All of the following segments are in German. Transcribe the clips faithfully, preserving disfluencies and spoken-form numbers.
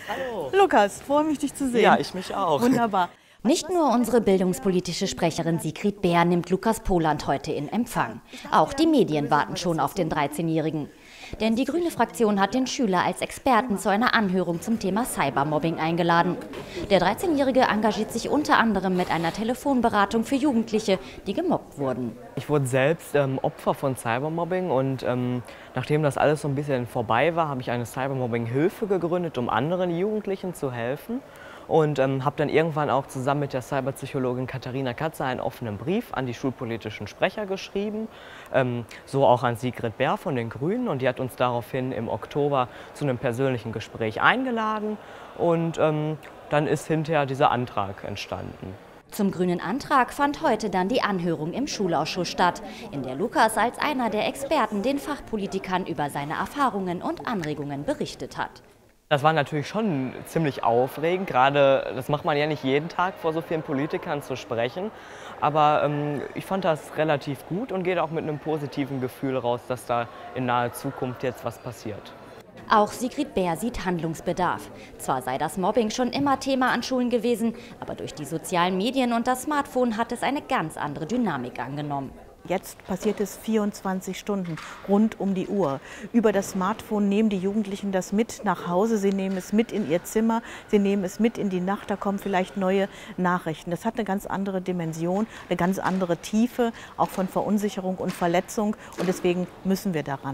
Hallo. Lukas, freue mich, dich zu sehen. Ja, ich mich auch. Wunderbar. Nicht nur unsere bildungspolitische Sprecherin Sigrid Beer nimmt Lukas Poland heute in Empfang. Auch die Medien warten schon auf den dreizehnjährigen. Denn die grüne Fraktion hat den Schüler als Experten zu einer Anhörung zum Thema Cybermobbing eingeladen. Der dreizehnjährige engagiert sich unter anderem mit einer Telefonberatung für Jugendliche, die gemobbt wurden. Ich wurde selbst ähm, Opfer von Cybermobbing und ähm, nachdem das alles so ein bisschen vorbei war, habe ich eine Cybermobbing-Hilfe gegründet, um anderen Jugendlichen zu helfen. Und ähm, habe dann irgendwann auch zusammen mit der Cyberpsychologin Katharina Katzer einen offenen Brief an die schulpolitischen Sprecher geschrieben, ähm, so auch an Sigrid Beer von den Grünen. Und die hat uns daraufhin im Oktober zu einem persönlichen Gespräch eingeladen. Und ähm, dann ist hinterher dieser Antrag entstanden. Zum grünen Antrag fand heute dann die Anhörung im Schulausschuss statt, in der Lukas als einer der Experten den Fachpolitikern über seine Erfahrungen und Anregungen berichtet hat. Das war natürlich schon ziemlich aufregend, gerade das macht man ja nicht jeden Tag, vor so vielen Politikern zu sprechen. Aber ähm, ich fand das relativ gut und gehe auch mit einem positiven Gefühl raus, dass da in naher Zukunft jetzt was passiert. Auch Sigrid Beer sieht Handlungsbedarf. Zwar sei das Mobbing schon immer Thema an Schulen gewesen, aber durch die sozialen Medien und das Smartphone hat es eine ganz andere Dynamik angenommen. Jetzt passiert es vierundzwanzig Stunden, rund um die Uhr. Über das Smartphone nehmen die Jugendlichen das mit nach Hause, sie nehmen es mit in ihr Zimmer, sie nehmen es mit in die Nacht, da kommen vielleicht neue Nachrichten. Das hat eine ganz andere Dimension, eine ganz andere Tiefe, auch von Verunsicherung und Verletzung, und deswegen müssen wir daran.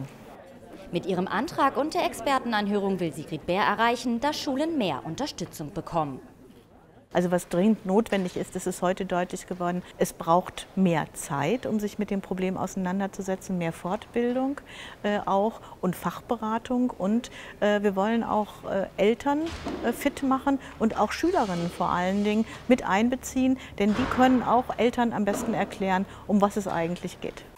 Mit ihrem Antrag und der Expertenanhörung will Sigrid Beer erreichen, dass Schulen mehr Unterstützung bekommen. Also was dringend notwendig ist, das ist heute deutlich geworden, es braucht mehr Zeit, um sich mit dem Problem auseinanderzusetzen, mehr Fortbildung äh, auch und Fachberatung, und äh, wir wollen auch äh, Eltern äh, fit machen und auch Schülerinnen vor allen Dingen mit einbeziehen, denn die können auch Eltern am besten erklären, um was es eigentlich geht.